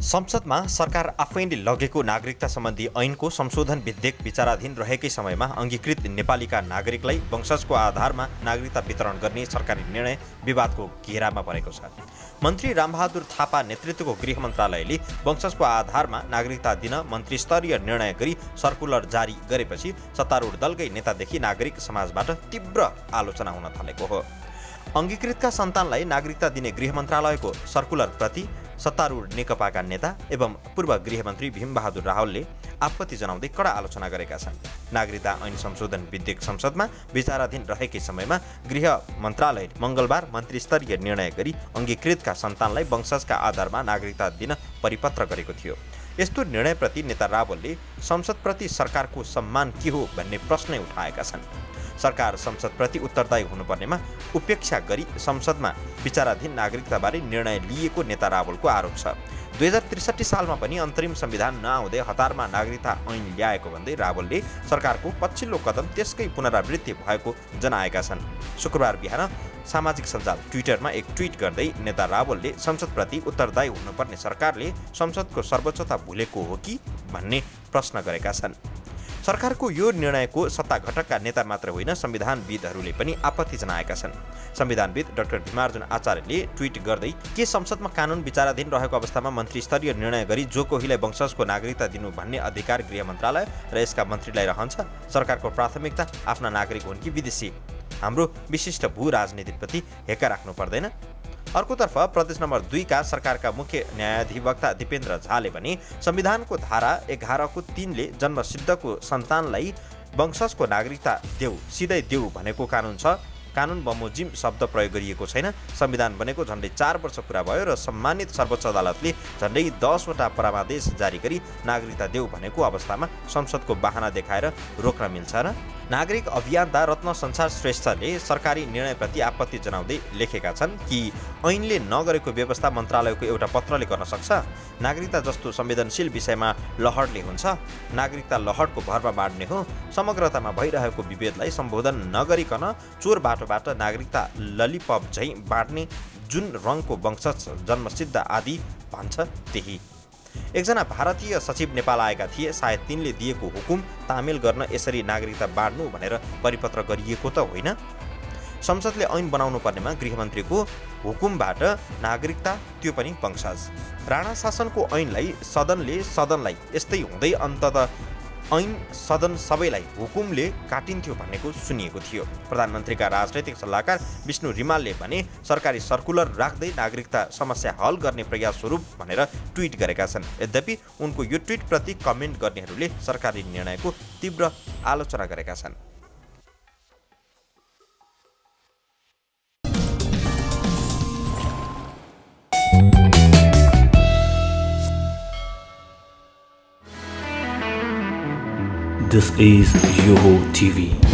संसदमा सरकार आफैले लगेको नागरिकता सम्बन्धी ऐनको संशोधन विधेयक विचाराधीन रहेकै समयमा अङ्गीकृत नेपालीका नागरिकलाई वंशजको आधारमा नागरिकता वितरण गर्ने सरकारी निर्णय विवादको घेरामा परेको छ। मन्त्री रामबहादुर थापा नेतृत्वको गृह मन्त्रालयले वंशजको आधारमा नागरिकता दिन मन्त्रीस्तरीय निर्णय गरी सर्कुलर जारी गरेपछि सत्तारूढ दलकै नेतादेखि नागरिक समाजबाट तीव्र आलोचना हुन थालेको हो। अङ्गीकृतका सन्तानलाई नागरिकता दिने गृह मन्त्रालयको सर्कुलर प्रति सत्तारूढ नेकपाका नेता एवं पूर्व गृहमन्त्री भीमबहादुर रावलले आपत्ति जनाउँदै कडा आलोचना गरेका छन्। नागरिकता ऐन संशोधन विधेयक संसदमा विचाराधीन रहेकै समयमा गृह मन्त्रालयले मङ्गलबार मन्त्रीस्तरीय निर्णय गरी अङ्गीकृतका सन्तानलाई वंशजका आधारमा नागरिकता दिन परिपत्र गरेको थियो। यस्तो निर्णयप्रति नेता रावलले संसदप्रति सरकारको सम्मान के हो भन्ने प्रश्न उठाएका छन्। सरकार संसदप्रति उत्तरदायी हुनुपर्नेमा उपेक्षा गरी संसदमा विचाराधीन नागरिकताबारे निर्णय लिएको नेता रावलको आरोप छ। 2063 सालमा पनि अन्तरिम संविधान नआउँदै हतारमा नागरिकता ऐन ल्याएको भन्दै रावलले सरकारको पछिल्लो कदम त्यसकै पुनरावृत्ति भएको जनाएका छन्। शुक्रबार बिहान सामाजिक सञ्जाल ट्विटरमा एक ट्विट गर्दै नेता रावलले संसदप्रति उत्तरदायी हुनुपर्ने सरकारले संसदको सर्वोच्चता भुलेको हो कि भन्ने प्रश्न गरेका छन्। सरकारको यो निर्णयको सत्ता घटकका नेता मात्र होइन, संविधानविदहरूले पनि आपत्ति जनाएका छन्। संविधानविद डाक्टर भीमार्जुन आचार्यले ट्विट गर्दै के संसदमा कानुन विचाराधीन रहेको अवस्थामा मन्त्रीस्तरीय निर्णय गरी जो कोहीलाई वंशजको नागरिकता दिनु भन्ने अधिकार गृह मन्त्रालय र यसका मन्त्रीलाई रहन्छ? सरकारको प्राथमिकता आफ्ना नागरिक हुन् कि विदेशी? हाम्रो विशिष्ट भू राजनीतिप्रति हेक्का राख्नु पर्दैन? अर्कोतर्फ प्रदेश नम्बर 2 का सरकारका मुख्य न्यायाधिवक्ता दिपेन्द्र झाले भने संविधानको धारा 11(3) ले जन्मसिद्धको सन्तानलाई वंशजको नागरिकता देऊ, सिधै देऊ भनेको कानुन छ। कानुन बमोजिम शब्द प्रयोग गरिएको छैन। संविधान बनेको झन्डै 4 वर्ष पुरा भयो र सम्मानित सर्वोच्च अदालतले झन्डै 10 वटा परामादेश जारी गरी नागरिकता देऊ भनेको अवस्थामा संसदको बहाना देखाएर रोक्न मिल्छ र? नागरिक अभियन्ता रत्न संसार श्रेष्ठले सरकारी निर्णयप्रति आपत्ति जनाउँदै लेखेका छन् कि ऐनले नगरेको व्यवस्था मन्त्रालयको एउटा पत्रले गर्न सक्छ। नागरिकता जस्तो संवेदनशील विषयमा लहरले हुन्छ। नागरिकता लहरको भरमा बाँड्ने हो। समग्रतामा भइरहेको विभेदलाई सम्बोधन नगरिकन चोर बाटोबाट नागरिकता ललिपप झैँ बाँड्ने, जुन रङको वंशज जन्मसिद्ध आदि भन्छ त्यही। एकजना भारतीय सचिव नेपाल आएका थिए। सायद तिनले दिएको हुकुम तामेल गर्न यसरी नागरिकता बाँड्नु भनेर परिपत्र गरिएको त होइन। संसदले ऐन बनाउनु पर्नेमा गृहमन्त्रीको हुकुमबाट नागरिकता, त्यो पनि वंशज। राणा शासनको ऐनलाई सदनलाई यस्तै हुँदै अन्ततः ऐन सदन सबैलाई हुकुमले काटिन्थ्यो भन्नेको सुनिएको थियो। प्रधानमन्त्रीका राजनैतिक सल्लाहकार विष्णु रिमालले भने सरकारी सर्कुलर राख्दै नागरिकता समस्या हल गर्ने प्रयास स्वरूप भनेर ट्विट गरेका छन्। यद्यपि उनको यो ट्विटप्रति कमेन्ट गर्नेहरूले सरकारी निर्णयको तीव्र आलोचना गरेका छन्। This is Yoho TV.